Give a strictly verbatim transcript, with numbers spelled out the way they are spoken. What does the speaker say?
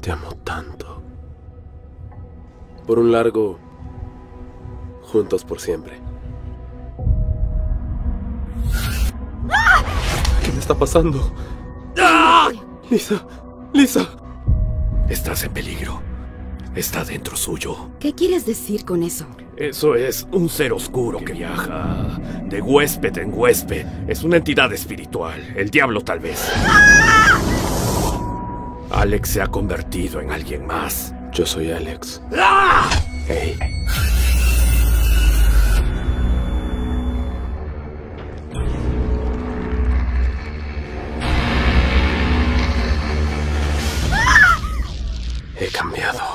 Te amo tanto. Por un largo... juntos por siempre. ¿Qué me está pasando? Lisa, Lisa. Estás en peligro. Está dentro suyo. ¿Qué quieres decir con eso? Eso es un ser oscuro que viaja de huésped en huésped. Es una entidad espiritual. El diablo, tal vez. Alex se ha convertido en alguien más. Yo soy Alex. Hey. He cambiado.